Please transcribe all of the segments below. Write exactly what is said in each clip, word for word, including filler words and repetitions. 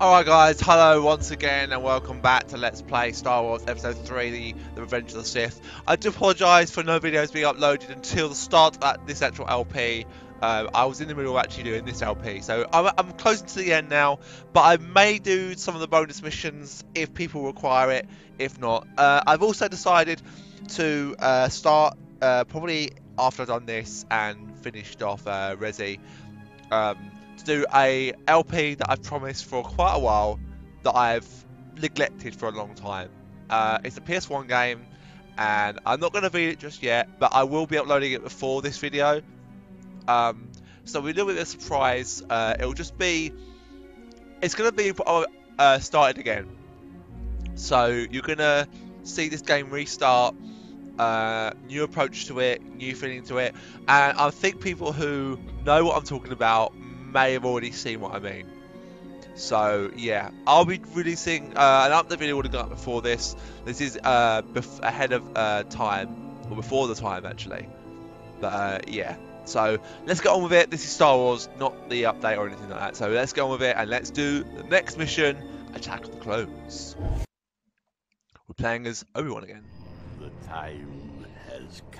Alright guys, hello once again and welcome back to Let's Play Star Wars Episode three, the, the Revenge of the Sith. I do apologise for no videos being uploaded until the start of this actual L P. Uh, I was in the middle of actually doing this L P, so I'm, I'm closing to the end now, but I may do some of the bonus missions if people require it, if not. Uh, I've also decided to uh, start, uh, probably after I've done this and finished off uh, Resi, um, to do a L P that I've promised for quite a while that I've neglected for a long time. Uh, it's a P S one game and I'm not going to read it just yet, but I will be uploading it before this video. Um, so we're doing a surprise. Uh, it'll just be, it's going to be uh, started again. So you're going to see this game restart, uh, new approach to it, new feeling to it, and I think people who know what I'm talking about may have already seen what I mean. So yeah, I'll be releasing uh, an update video would have gone up before this. This is uh, bef ahead of uh, time, or before the time actually. But uh, yeah, so let's get on with it. This is Star Wars, not the update or anything like that. So let's get on with it and let's do the next mission: Attack of the Clones. We're playing as Obi-Wan again. The time has come.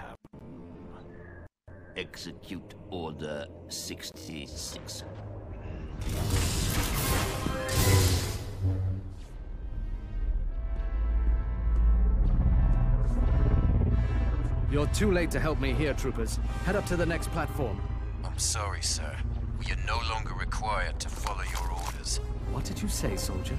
Execute Order sixty-six. You're too late to help me here, troopers. Head up to the next platform. I'm sorry, sir. We are no longer required to follow your orders. What did you say, soldier?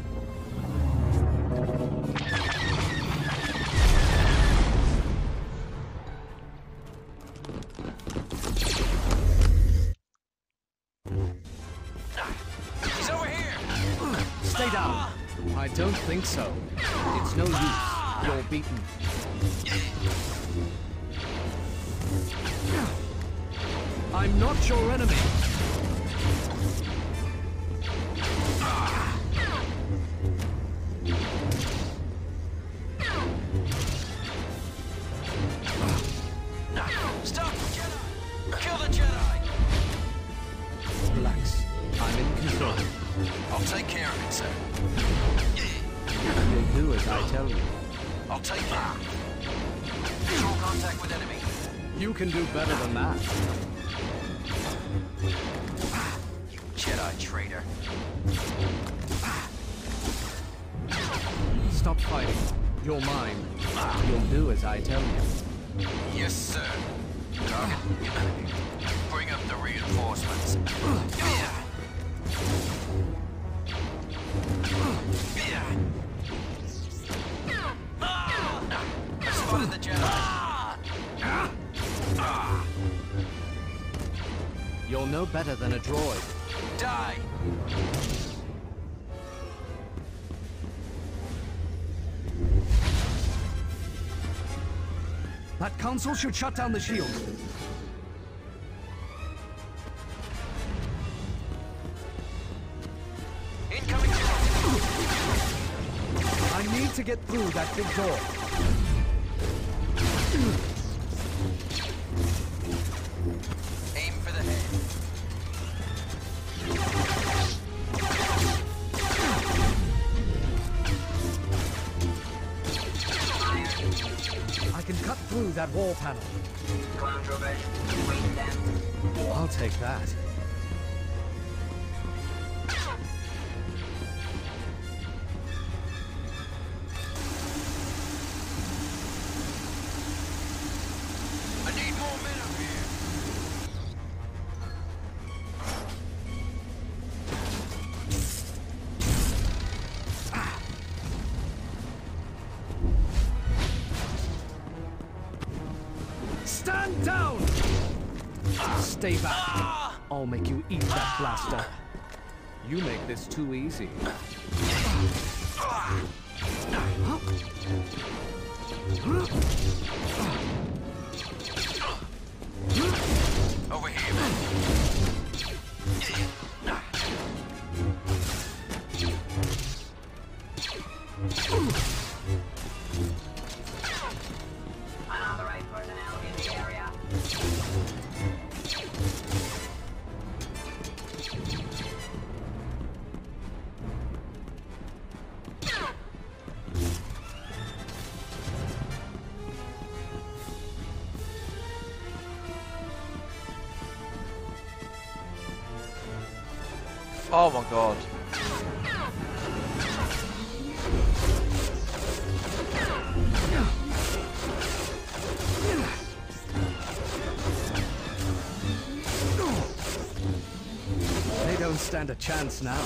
He's over here! Stay down! I don't think so. It's no use. You're beaten. I'm not your enemy. Stop the Jedi! Kill the Jedi! Relax. I'm in control. I'll take care of it, sir. You'll do as I tell you. I'll take care. Visual contact with enemy. You can do better than that. You Jedi traitor. Stop fighting. You're mine. You'll do as I tell you. Yes, sir. Target. Bring up the reinforcements. I spotted the Jedi. You're no better than a droid. Die! That console should shut down the shield. Incoming Jedi. I need to get through that big door. Aim for the head. I can cut through that wall panel. I'll take that. I need more men up here. Stand down! Stay back. I'll make you eat that blaster. You make this too easy. Over here. Unauthorized personnel in the area. Oh my god. They don't stand a chance now.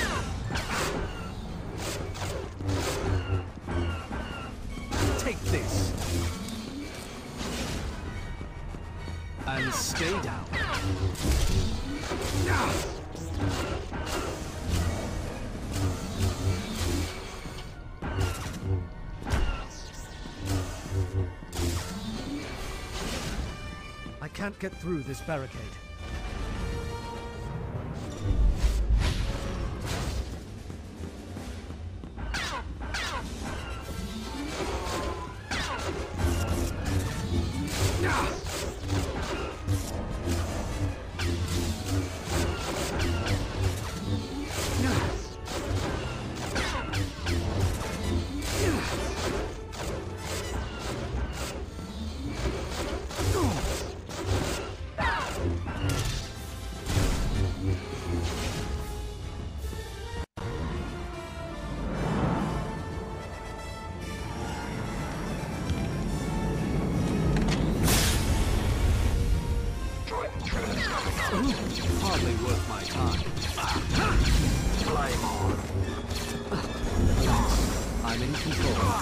Take this. And stay down. I can't get through this barricade. Hardly worth my time. Flame on. I'm in control.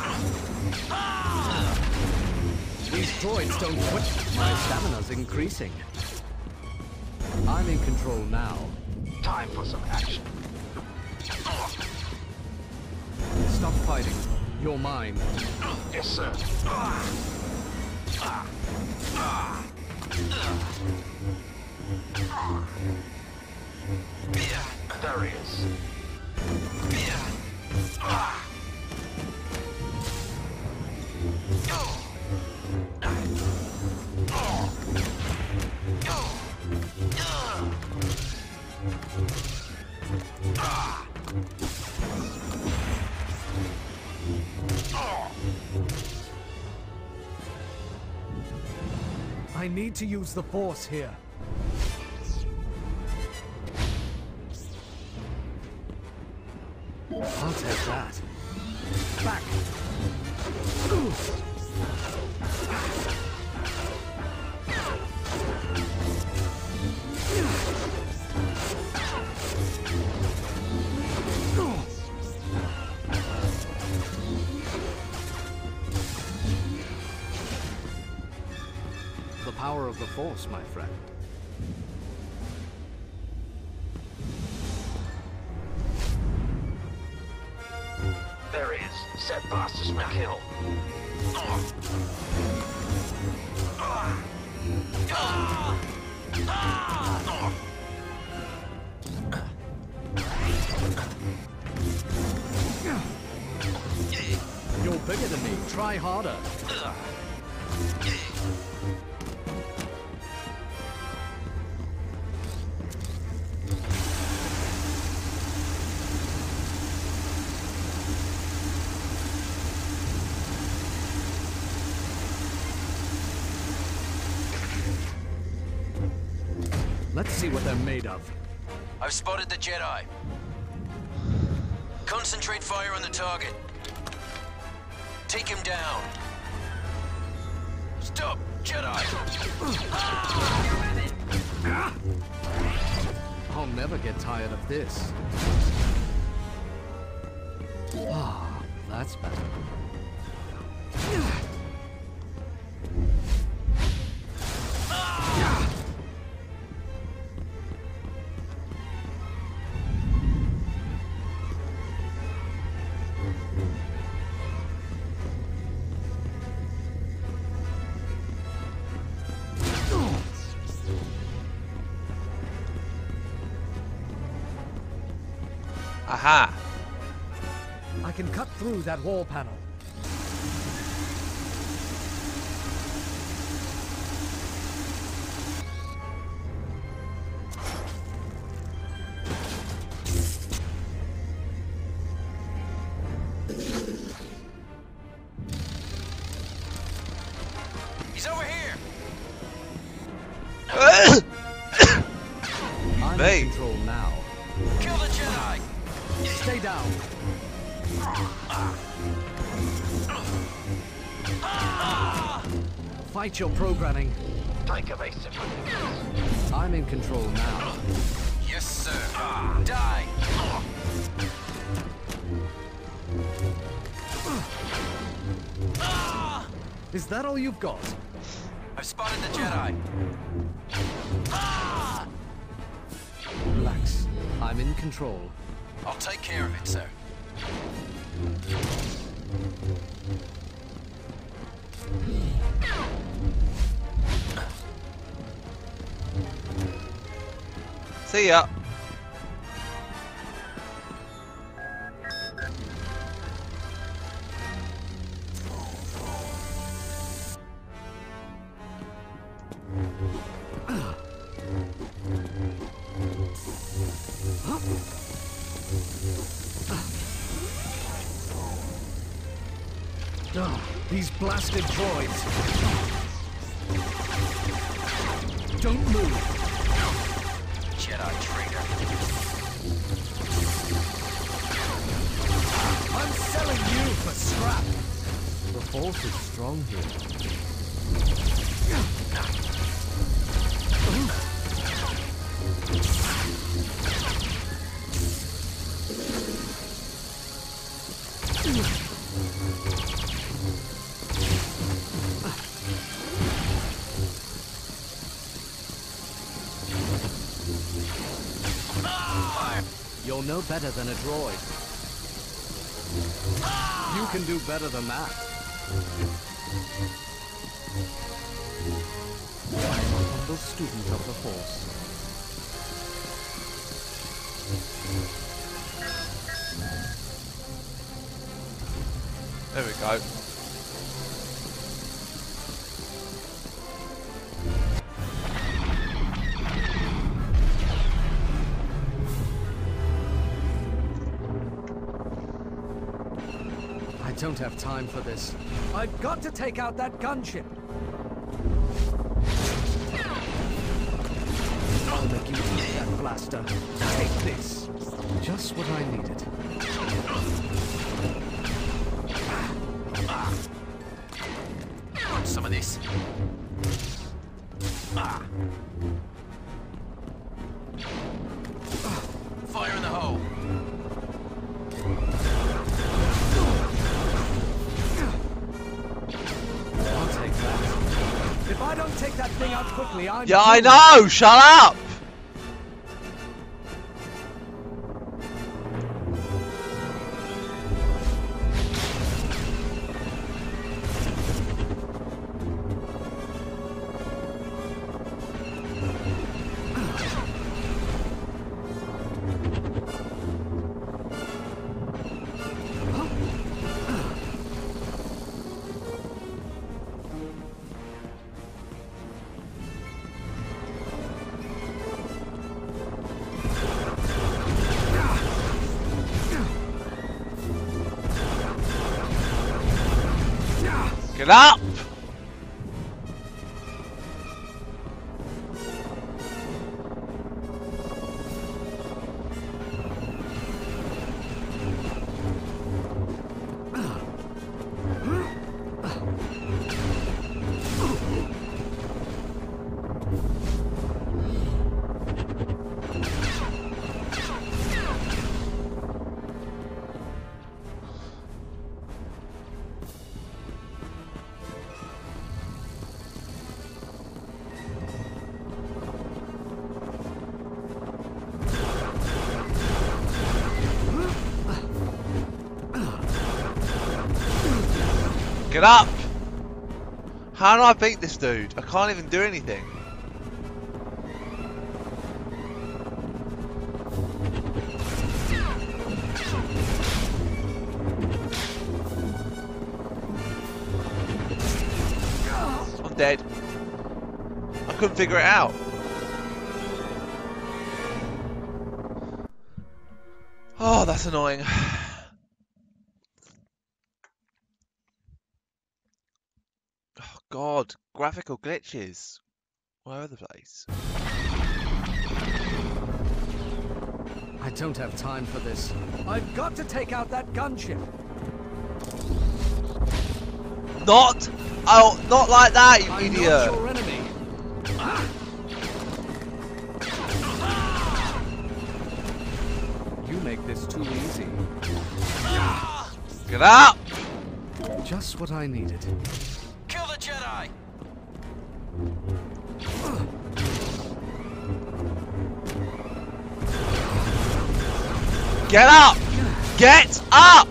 These droids don't quit. My stamina's increasing. I'm in control now. Time for some action. Stop fighting. You're mine. Yes, sir. There he is. I need to use the Force here. I'll take that. Back. Ooh. The power of the Force, my friend. There he is. Set bastards for kill. You're bigger than me. Try harder. Let's see what they're made of. I've spotted the Jedi. Concentrate fire on the target. Take him down. Stop, Jedi! I'll never get tired of this. Ah, that's better. Aha! I can cut through that wall panel. He's over here! I'm Me. in control now. Kill the Jedi! Stay down. Fight your programming. Take evasive. I'm in control now. Yes, sir. Die! Is that all you've got? I've spotted the Jedi. Relax. I'm in control. I'll take care of it, sir. See ya. Oh, these blasted droids. Don't move. Jedi traitor. I'm selling you for scrap. The Force is strong here. You're no better than a droid. You can do better than that. I'm a humble student of the Force. There we go. I don't have time for this. I've got to take out that gunship. I'll make you eat that blaster. Take this. Just what I needed. Want some of this? Fire in the hole. I'll take that. If I don't take that thing out quickly, I'm Yeah, I doomed. know. Shut up. Get up! Get up! How do I beat this dude? I can't even do anything. I'm dead. I couldn't figure it out. Oh, that's annoying. God, graphical glitches all over the place. I I don't have time for this. I've got to take out that gunship. Not, oh, not like that, you I'm idiot. not your enemy. You make this too easy. Get up! Just what I needed. Kill the Jedi! Get up! Get up!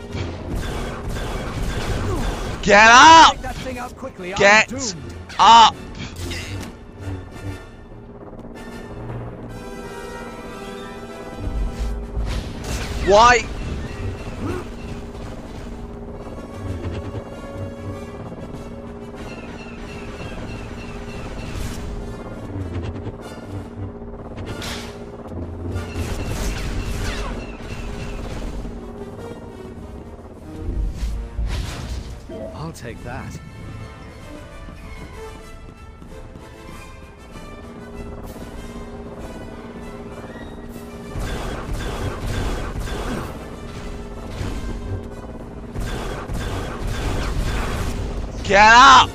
Get up! Take that thing out quickly. I'm Get doomed. up! Why? I'll take that. Get up!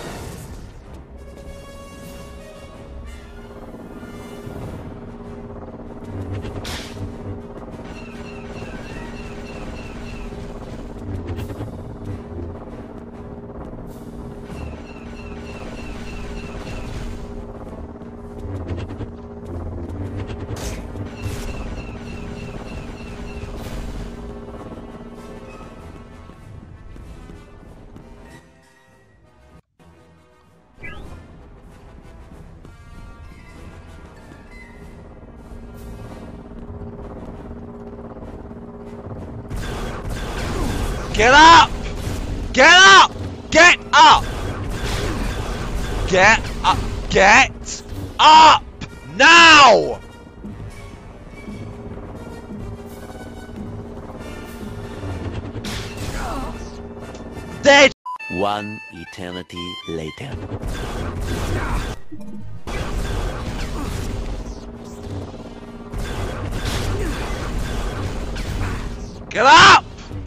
Get up! Get up! Get up! Get up! Get up! Now! Dead! One eternity later. Get up!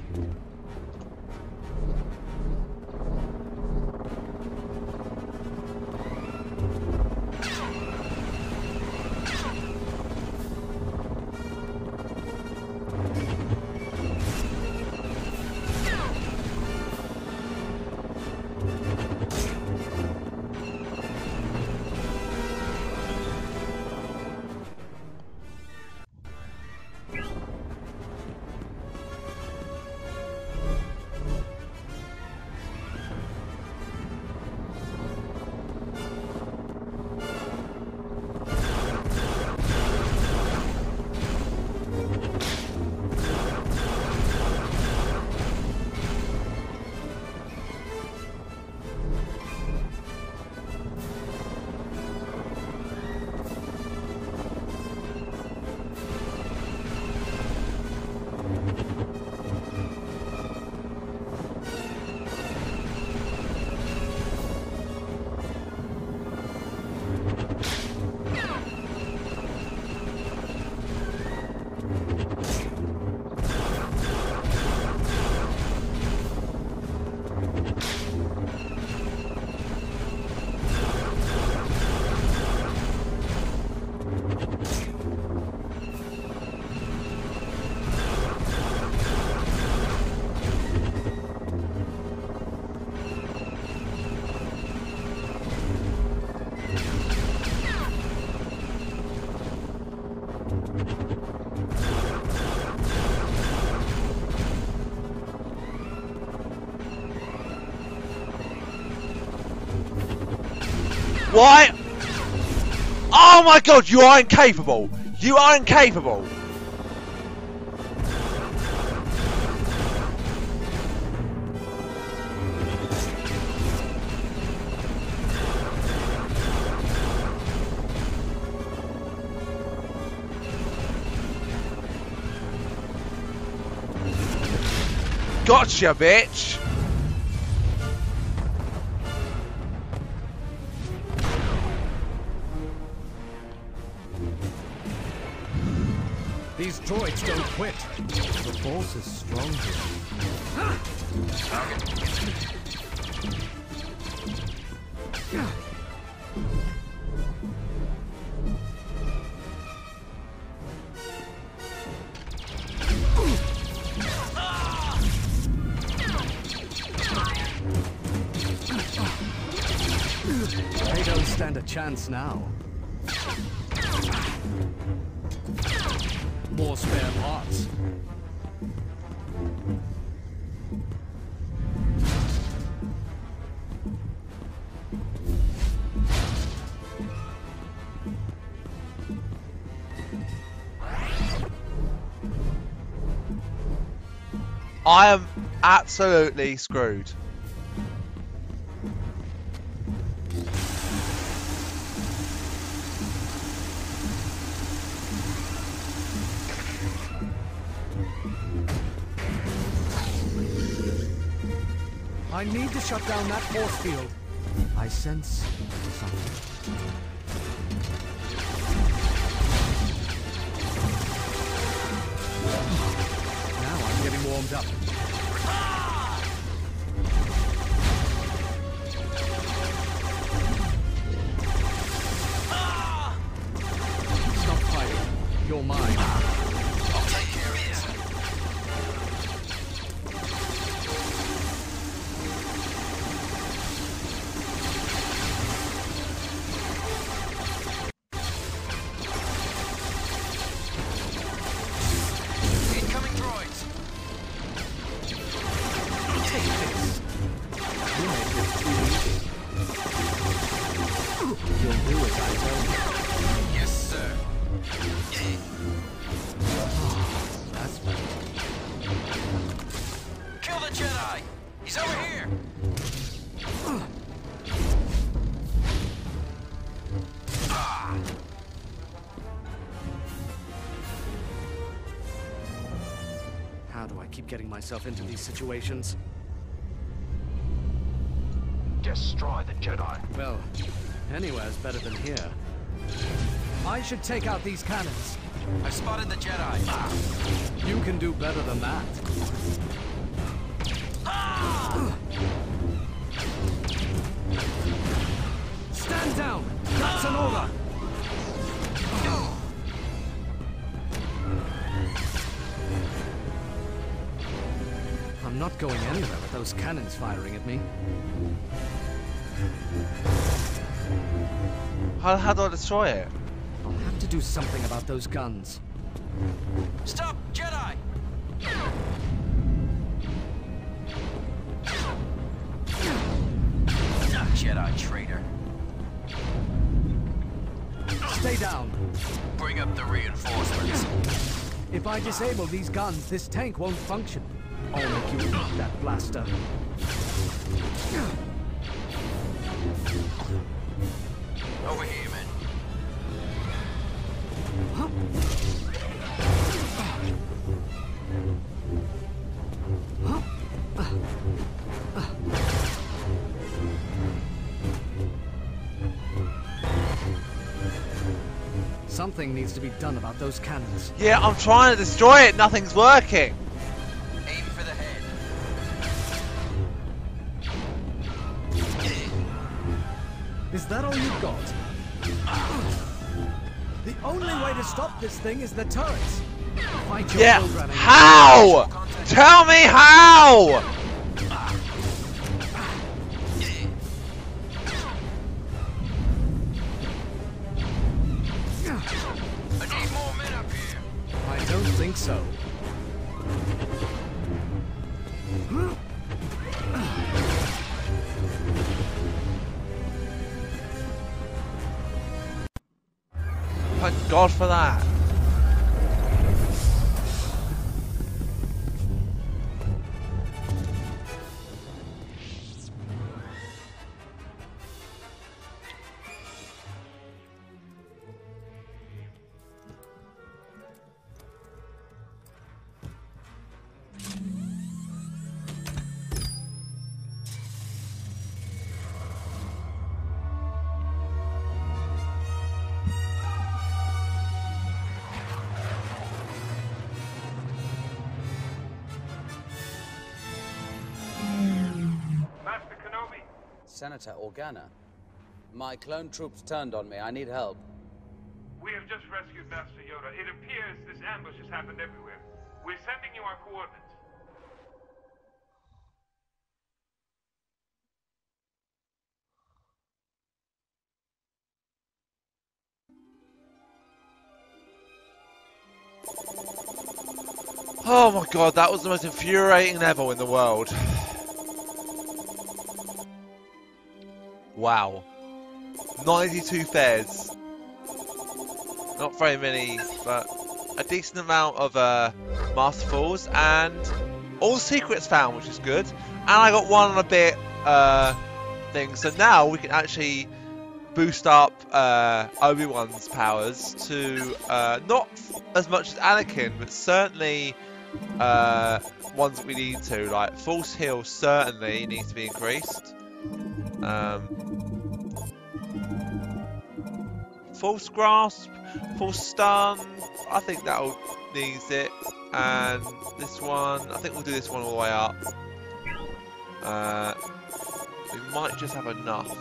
Why? Oh my god, you are incapable! You are incapable! Gotcha, bitch! These droids don't quit. The force is strong here. They don't stand a chance now. More spare parts. I am absolutely screwed. I need to shut down that force field. I sense something. Now I'm getting warmed up. Stop fighting. You're mine. I'll take care of this. Incoming droids. Take this. You make this too easy. You'll do as I tell you. Yes, sir. That's better. Kill the Jedi. He's over here. Ah. How do I keep getting myself into these situations? Destroy the Jedi. Well, anywhere's better than here. I should take out these cannons. I spotted the Jedi. You can do better than that. Stand down! That's an order! I'm not going anywhere with those cannons firing at me. How, how do I destroy it? I'll have to do something about those guns. Stop, Jedi! Jedi traitor. Stay down! Bring up the reinforcements. If I disable these guns, this tank won't function. I'll make you eat that blaster. Over here, man. Something needs to be done about those cannons. Yeah, I'm trying to destroy it. Nothing's working. Aim for the head. Is that all you've got? The only way to stop this thing is the turrets. Fight your Yeah. programming. How? Tell me how. I need more men up here. I don't think so. Thank God for that. Senator Organa. My clone troops turned on me. I need help. We have just rescued Master Yoda. It appears this ambush has happened everywhere. We're sending you our coordinates. Oh my god, that was the most infuriating level in the world. Wow. ninety-two fares. Not very many, but a decent amount of uh, Masterfuls, and all secrets found, which is good. And I got one on a bit uh, thing, so now we can actually boost up uh, Obi-Wan's powers to uh, not as much as Anakin, but certainly uh, ones that we need to. Like Force Heal certainly needs to be increased. Um, False Grasp, False Stun, I think that'll needs it. And this one, I think we'll do this one all the way up. Uh, we might just have enough.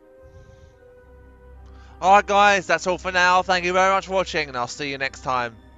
Alright guys, that's all for now. Thank you very much for watching, and I'll see you next time.